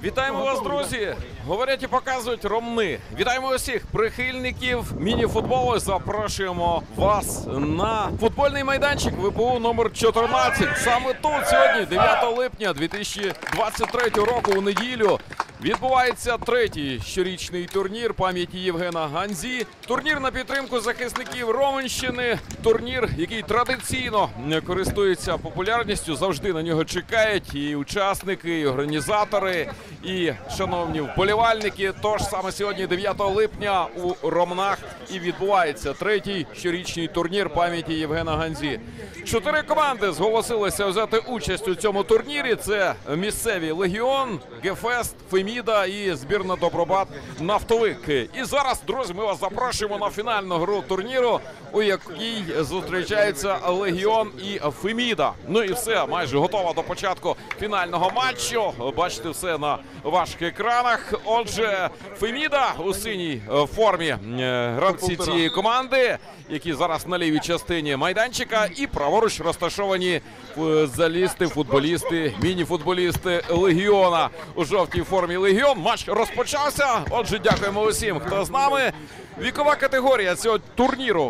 Вітаємо вас, друзі! Говорять і показують Ромни. Вітаємо усіх прихильників міні-футболу. Запрошуємо вас на футбольний майданчик ВПУ номер 14. Саме тут сьогодні, 9 липня 2023 року, у неділю, відбувається третій щорічний турнір пам'яті Євгена Ганзі. Турнір на підтримку захисників Роменщини. Турнір, який традиційно користується популярністю. Завжди на нього чекають і учасники, і організатори, і шановні вболівальники. Тож саме сьогодні, 9 липня, у Ромнах і відбувається третій щорічний турнір пам'яті Євгена Ганзі. 4 команди зголосилися взяти участь у цьому турнірі. Це місцеві Легіон, Гефест, Феміда і збірна Добробат Нафтовик. І зараз, друзі, ми вас запрошуємо на фінальну гру турніру, у якій зустрічаються Легіон і Феміда. Ну і все, майже готово до початку фінального матчу. Бачите все на ваших екранах. Отже, Феміда у синій формі гравці цієї команди, які зараз на лівій частині майданчика, і праворуч розташовані залісти, футболісти, міні-футболісти Легіона у жовтій формі Легіон. Матч розпочався. Отже, дякуємо усім, хто з нами. Вікова категорія цього турніру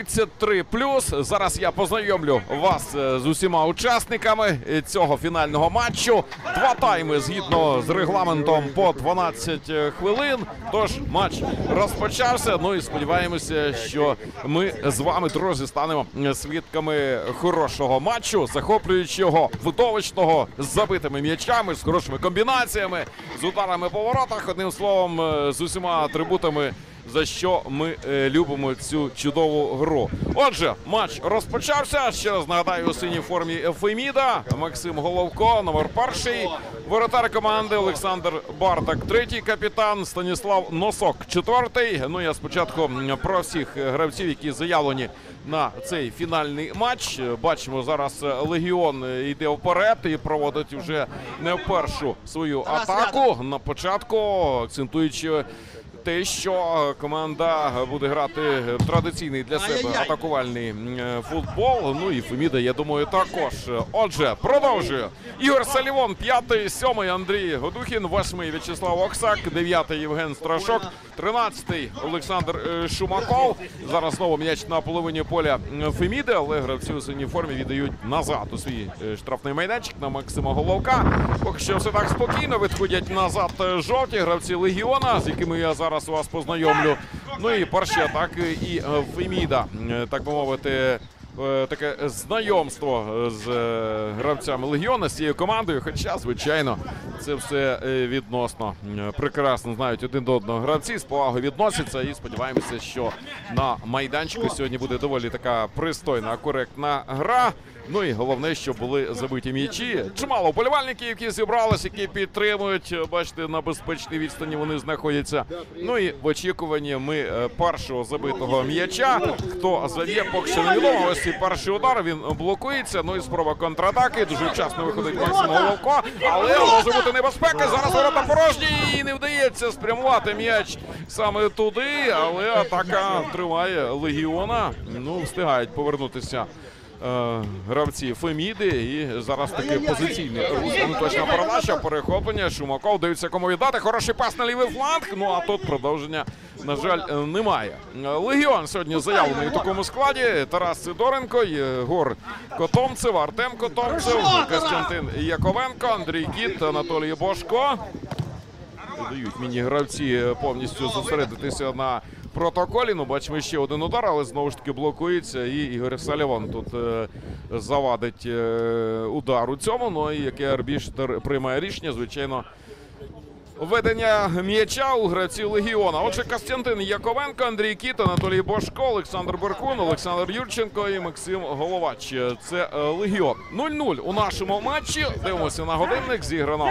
33+. Зараз я познайомлю вас з усіма учасниками цього фінального матчу. 2 тайми згідно з регламентом по 12 хвилин. Тож матч розпочався. Ну і сподіваємося, що ми з вами, друзі, станемо свідками хорошого матчу, захоплюючого, видовищного, з забитими м'ячами, з хорошими комбінаціями, з ударами по воротах. Одним словом, з усіма атрибутами, за що ми любимо цю чудову гру. Отже, матч розпочався. Ще раз нагадаю, у синій формі Феміда Максим Головко, номер 1. Воротар команди Олександр Бартак, 3-й капітан, Станіслав Носок, 4-й. Ну, я спочатку про всіх гравців, які заявлені на цей фінальний матч. Бачимо, зараз Легіон йде вперед і проводить вже не першу свою атаку. На початку акцентуючи те, що команда буде грати традиційний для себе атакувальний футбол. Ну і Феміда, я думаю, також. Отже, продовжує. Ігор Салівон, 5-й, 7-й Андрій Годухін, 8-й В'ячеслав Оксак, 9-й Євген Страшок, 13-й Олександр Шумаков. Зараз знову м'яч на половині поля Феміди, але гравці у синій формі віддають назад у свій штрафний майданчик на Максима Головка. Поки що все так спокійно, відходять назад жовті гравці Легіона, з якими я зараз вас познайомлю. Ну і перші атаки і Феміда, так би мовити, таке знайомство з гравцями Легіона, з цією командою. Хоча, звичайно, це все відносно. Прекрасно знають один до одного гравці, з повагою відносяться. І сподіваємося, що на майданчику сьогодні буде доволі така пристойна, коректна гра. Ну і головне, щоб були забиті м'ячі. Чимало вболівальників, які зібралися, які підтримують. Бачите, на безпечній відстані вони знаходяться. Ну і в очікуванні ми першого забитого м'яча. Хто заб'є, поки що невідомо. Ось цей перший удар, він блокується. Ну і спроба контратаки. Дуже вчасно виходить Максим Головко. Але може бути небезпека. Зараз ворота порожні і не вдається спрямувати м'яч саме туди. Але атака триває Легіона. Ну, встигають повернутися гравці Феміди, і зараз таке позиційне рух. Точна передача, перехоплення, Шумаков дивиться, кому віддати. Хороший пас на лівий фланг, ну а тут продовження, на жаль, немає. Легіон сьогодні заявлений у такому складі: Тарас Сидоренко, Єгор Котомцев, Артем Котомцев, Костянтин Яковенко, Андрій Кіт, Анатолій Бошко. Дають міні-гравці повністю зосередитися на протоколі. Ну, бачимо ще один удар, але знову ж таки блокується. І Ігор Салівон тут завадить удар у цьому. Ну і яке арбітр приймає рішення, звичайно, введення м'яча у гравців Легіона. Отже, Костянтин Яковенко, Андрій Кіт, Анатолій Бошко, Олександр Беркун, Олександр Юрченко і Максим Головач. Це Легіон. 0-0 у нашому матчі. Дивимося на годинник. Зіграно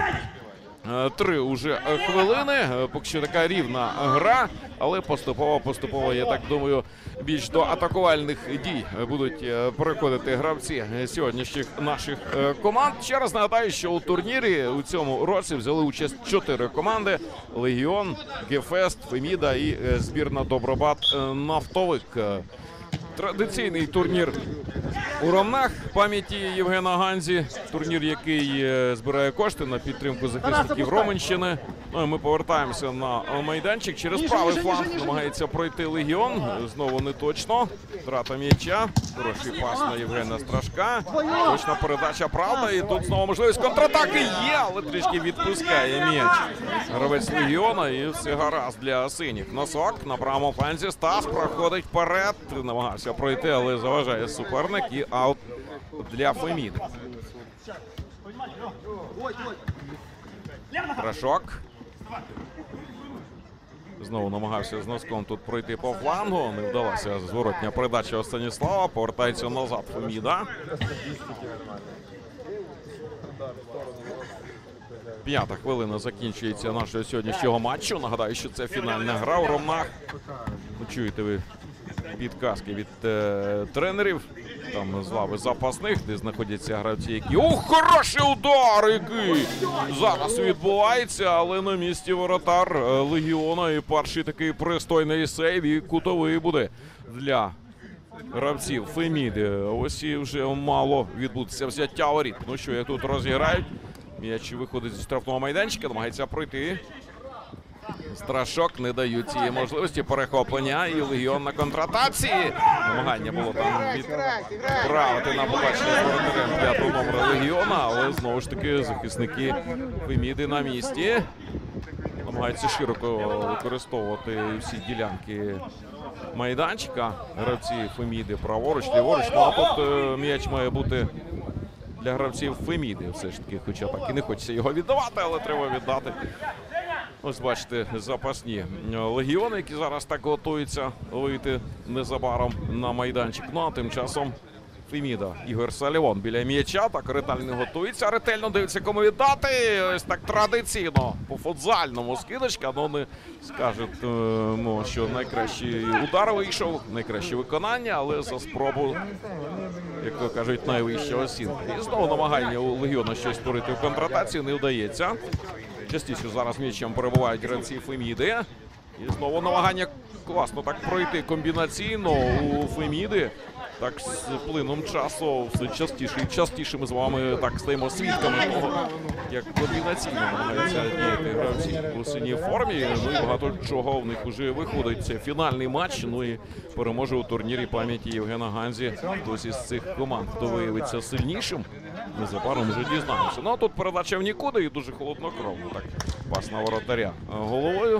3 уже хвилини. Поки що така рівна гра, але поступово, я так думаю, більш до атакувальних дій будуть переходити гравці сьогоднішніх наших команд. Ще раз нагадаю, що у турнірі у цьому році взяли участь 4 команди: Легіон, Гефест, Феміда і збірна Добробат Нафтовик. Традиційний турнір у Ромнах пам'яті Євгена Ганзі. Турнір, який збирає кошти на підтримку захисників Роменщини. Ну і ми повертаємося на майданчик. Через правий фланг намагається пройти Легіон. Знову не точно. Втрата м'яча. Хороший пас на Євгена Страшка. Точна передача, правда. І тут знову можливість контратаки є, але трішки відпускає м'яч гравець Легіона. І все гаразд для синіх. Носок на правому фланзі. Стас проходить вперед. Намагався пройти, але заважає суперник. І аут для Феміди. Страшок. Знову намагався з носком тут пройти по флангу. Не вдалася зворотня передача Станіслава. Повертається назад Феміда. 5-та хвилина закінчується нашого сьогоднішнього матчу. Нагадаю, що це фінальна гра у Ромнах. Чуєте ви підказки від тренерів. Там з лави запасних, де знаходяться гравці, які... Ух, хороший удар, який зараз відбувається, але на місці воротар Легіона. І перший такий пристойний сейв, і кутовий буде для гравців Феміди. Ось і вже мало відбутися взяття воріт. Ну що, як тут розіграють. М'яч виходить зі штрафного майданчика, намагається пройти. Страшок, не дають цієї можливості перехоплення, і Легіон на контратації. Намагання було там відправити на побачення з воротарем 5-го номера Легіона, але знову ж таки захисники Феміди на місці. Намагаються широко використовувати всі ділянки майданчика. Гравці Феміди праворуч, ліворуч. Ну а тут м'яч має бути для гравців Феміди. Все ж таки, хоча так і не хочеться його віддавати, але треба віддати. Ось бачите, запасні Легіони, які зараз так готуються вийти незабаром на майданчик. Ну а тим часом Феміда. Ігор Салівон біля м'яча, так ретельно готується, ретельно дивиться, кому віддати. Ось так традиційно, по-футзальному скидочка. Ну не скажемо, що найкращий удар вийшов, найкраще виконання, але за спробу, як то кажуть, найвища оцінка. І знову намагання у Легіона щось створити в контратації не вдається. Частіше зараз м'ячем перебувають гравці Феміди. І знову намагання класно так пройти комбінаційно у Феміди. Так з плином часу все частіше і частіше ми з вами так стаємо свідками того, як комбінаційно намагаються діяти гравці у синій формі. Ну і багато чого в них вже виходить. Це фінальний матч, ну і переможе у турнірі пам'яті Євгена Ганзі. Хтось із цих команд, хто виявиться сильнішим, незабаром вже дізнаємося. Ну а тут передача в нікуди і дуже холоднокровно. Так, пас на воротаря головою.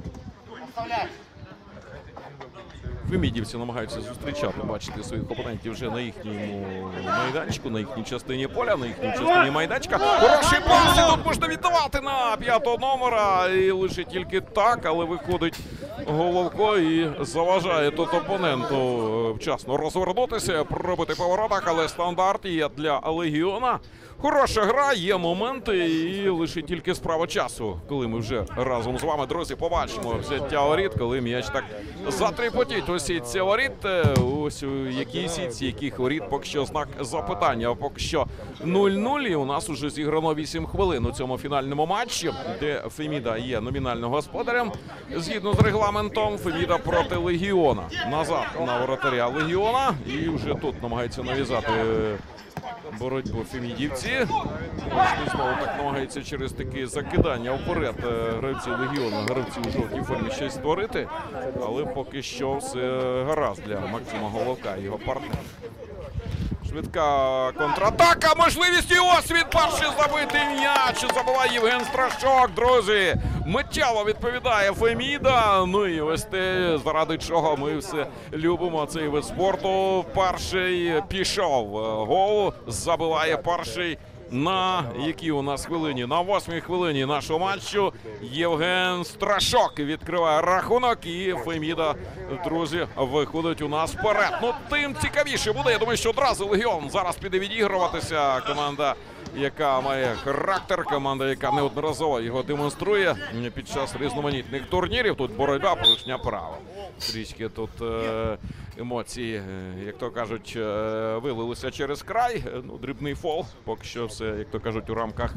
Фемідівці намагаються зустрічати, бачите, своїх опонентів вже на їхньому майданчику, на їхній частині поля, на їхній частині майданчика. Хороший пас, і тут можна віддавати на 5-го номера. І лише тільки так, але виходить Головко і заважає тут опоненту вчасно розвернутися, пробити по воротах, але стандарт є для Легіона. Хороша гра, є моменти і лише тільки справа часу, коли ми вже разом з вами, друзі, побачимо взяття воріт, коли м'яч так затріпотіть у сітці воріт. Ось у якій сітці, яких воріт, поки що знак запитання. А поки що 0-0 і у нас уже зіграно 8 хвилин у цьому фінальному матчі, де Феміда є номінальним господарем. Згідно з регламентом, Феміда проти Легіона. Назад на воротаря Легіона і вже тут намагається нав'язати боротьбу фемідівці. Бачите, знову так намагається через такі закидання вперед гравці Легіону, гравці у жовтій формі щось створити. Але поки що все гаразд для Максима Головка і його партнера. Швидка контратака, можливість і ось він перший забитий м'яч. Забиває Євген Страшок, друзі. Миттєво відповідає Феміда. Ну і ось те, заради чого ми все любимо цей вид спорту. Перший пішов. Гол забиває перший. На якій у нас хвилині? На 8-й хвилині нашого матчу Євген Страшок відкриває рахунок і Феміда, друзі, виходить у нас вперед. Ну, тим цікавіше буде. Я думаю, що одразу Легіон зараз піде відігруватися. Команда, яка має характер, команда, яка неодноразово його демонструє під час різноманітних турнірів. Тут боротьба, порушення права. Трішки тут емоції, як то кажуть, вилилися через край. Ну, дрібний фол. Поки що все, як то кажуть, у рамках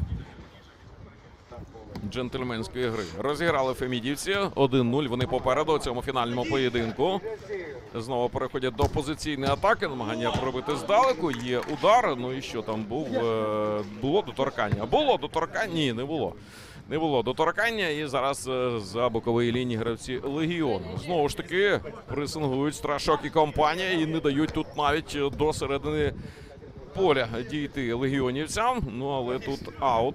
джентльменської гри. Розіграли фемідівці 1-0. Вони попереду у цьому фінальному поєдинку. Знову переходять до позиційної атаки, намагання пробити здалеку, є удар, ну і що там був, було доторкання. Було доторкання? Ні, не було. Не було доторкання, і зараз за бокової лінії гравці Легіону. Знову ж таки, пресингують Страшок і компанія і не дають тут навіть до середини поля дійти легіонівцям. Ну, але тут аут.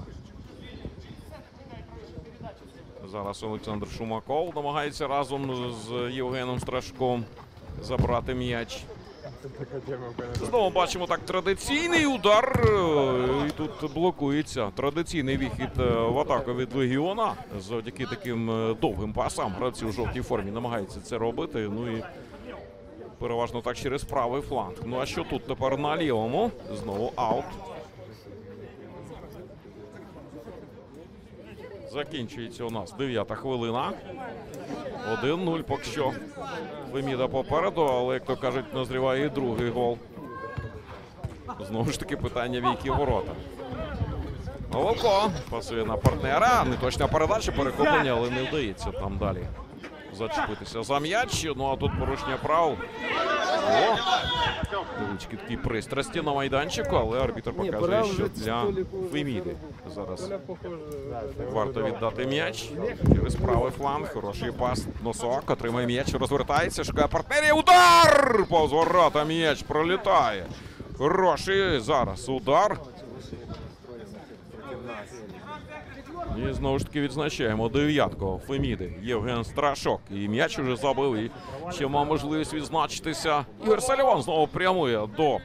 Зараз Олександр Шумаков намагається разом з Євгеном Страшком забрати м'яч. Знову бачимо так традиційний удар, і тут блокується традиційний вихід в атаку від Легіона. Завдяки таким довгим пасам гравці у жовтій формі намагаються це робити. Ну і переважно так через правий фланг. Ну а що тут тепер на лівому? Знову аут. Закінчується у нас 9-та хвилина. 1-0 поки що. Феміда попереду, але, як то кажуть, назріває і другий гол. Знову ж таки питання, в які ворота. Головко пасує на партнера. Неточна передача, перехоплення, але не вдається там далі зачепитися за м'яч. Ну а тут порушення правил. О! Невеличкі такі пристрасті на майданчику, але арбітр показує, що для Феміди зараз варто віддати м'яч. Через правий фланг, хороший пас. Носок отримає м'яч, розвертається, шукає партнерів. Удар! Повз ворота м'яч пролітає. Хороший зараз удар. І знову ж таки відзначаємо 9-ку Феміди. Євген Страшок. І м'яч уже забив. І ще мав можливість відзначитися. Ігор Саліван знову прямує до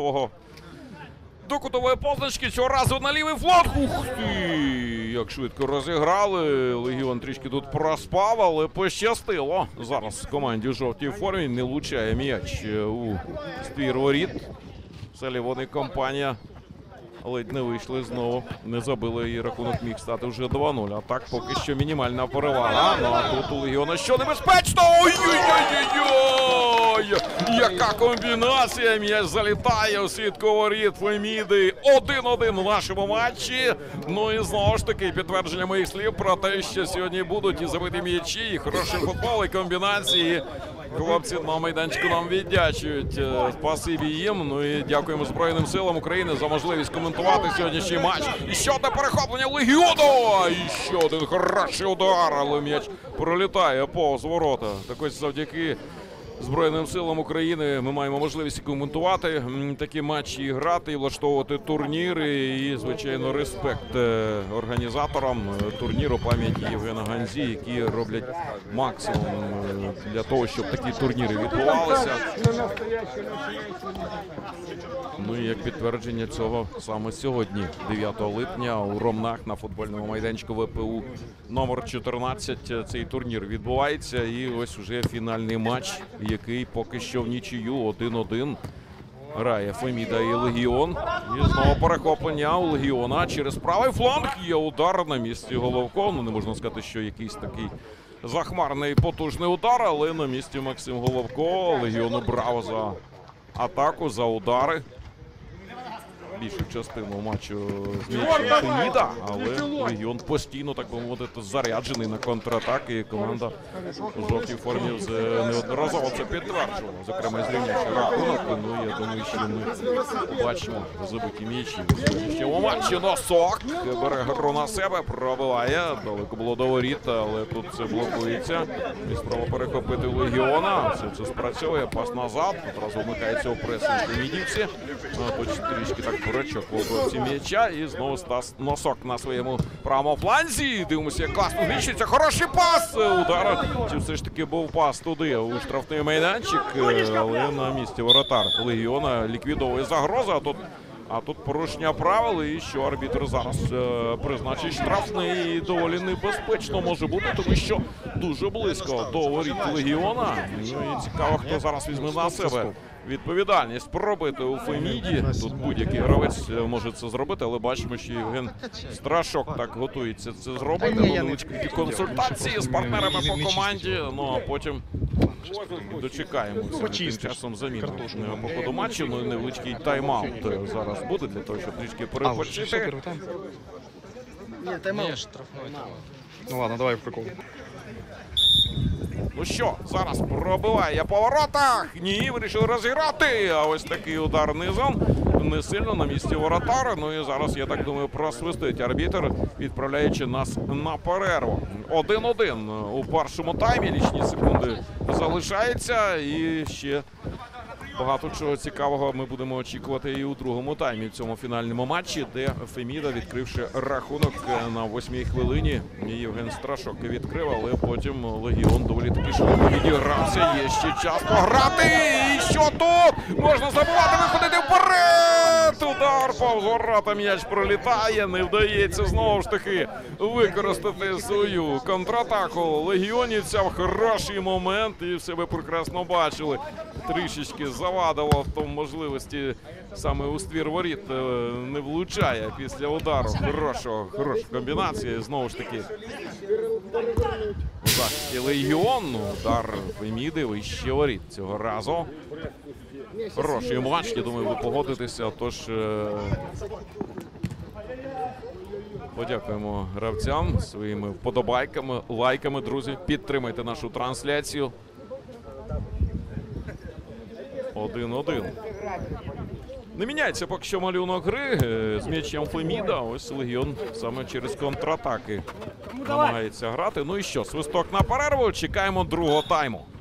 кутової позначки. Цього разу на лівий фланг. Ух ти! Як швидко розіграли. Легіон трішки тут проспав, але пощастило. Зараз команді у жовтій формі не влучає м'яч у ствір воріт. Саліван і компанія ледь не вийшли знову, не забили, і рахунок міг стати вже 2-0. А так поки що мінімальна перевага. Ну а тут у Легіона що небезпечно! Ой-ой-ой-ой-ой! Яка комбінація! М'яч залітає у сітку воріт Феміди. 1-1 у нашому матчі. Ну і знову ж таки підтвердження моїх слів про те, що сьогодні будуть і забиті м'ячі, і хороший футбол, і комбінації. Хлопці на майданчику нам віддячують. Спасибі їм. Ну і дякуємо Збройним силам України за можливість коментувати сьогоднішній матч. І ще одне перехоплення Легіону! І ще один хороший удар, але м'яч пролітає повз ворота. Так ось завдяки Збройним силам України ми маємо можливість коментувати такі матчі, і грати, і влаштовувати турніри. І, звичайно, респект організаторам турніру пам'яті Євгена Ганзі, які роблять максимум для того, щоб такі турніри відбувалися. Ну і як підтвердження цього саме сьогодні, 9 липня, у Ромнах на футбольному майданчику ВПУ номер 14 цей турнір відбувається. І ось уже фінальний матч, який поки що в нічию 1-1 грає Феміда і Легіон. І знову перехоплення у Легіона через правий фланг. Є удар на місці Головко. Ну, не можна сказати, що якийсь такий захмарний потужний удар, але на місці Максим Головко. Легіону браво за атаку, за удари. Більшу частину матчу з м'ячем Феміда, але Легіон постійно, так би мовити, заряджений на контратаки. І команда у жовтій формі неодноразово це підтверджувала. Зокрема, зрівнявши рахунок. Ну, я думаю, що ми бачимо забиті м'ячі у сьогоднішньому матчі. Носок бере гру на себе, пробиває. Далеко було до воріт, але тут це блокується. І спроба перехопити Легіона. Все це спрацьовує. Пас назад. Одразу вмикається у пресинг Фемідівці. Тут трішки так бурачок в обробці м'яча. І знову Стас Носок на своєму правому фланзі. Дивимося, як класно зміщується. Хороший пас! Удар. Чи все ж таки був пас туди у штрафний майданчик. Але на місці воротар Легіона ліквідовує загрозу. А тут порушення правил, і що арбітр зараз призначить штрафний. І доволі небезпечно може бути, тому що дуже близько до воріт Легіона. Ну і цікаво, хто зараз візьме на себе відповідальність пробити у Феміді. Тут будь-який гравець може це зробити, але бачимо, що Євген Страшок так готується це зробити. Невеличкі консультації з партнерами по команді, ну а потім дочекаємося тим часом заміну по ходу матчу. Ну, невеличкий тайм-аут зараз буде для того, щоб трішки перепочити. Ні, штрафной. Ну ладно, давай в прикол. Ну що, зараз пробиває по воротах. Ні, вирішив розіграти. А ось такий удар низом. Не сильно на місці воротара. Ну і зараз, я так думаю, просвистить арбітр, відправляючи нас на перерву. 1-1 у першому таймі. Лічні секунди залишаються. І ще багато чого цікавого ми будемо очікувати і у другому таймі в цьому фінальному матчі, де Феміда, відкривши рахунок на 8-й хвилині, Євген Страшок відкрив, але потім Легіон доволі таки швидко відігрався. Є ще час пограти. І що тут? Можна забувати, виходити вперед! Удар повз ворота, м'яч пролітає. Не вдається знову ж таки використати свою контратаку легіонівця в хороший момент. І все ви прекрасно бачили. Трішечки завадило в тому можливості саме у ствір воріт не влучає після удару. Хороша комбінація. Знову ж таки і Легіон. Удар Феміди вище воріт цього разу. Хороший матч, я думаю, ви погодитеся. Тож подякуємо гравцям своїми вподобайками, лайками, друзі. Підтримайте нашу трансляцію. 1-1. Не міняється поки що малюнок гри з м'ячем Феміда. Ось Легіон саме через контратаки намагається грати. Ну і що, свисток на перерву. Чекаємо другого тайму.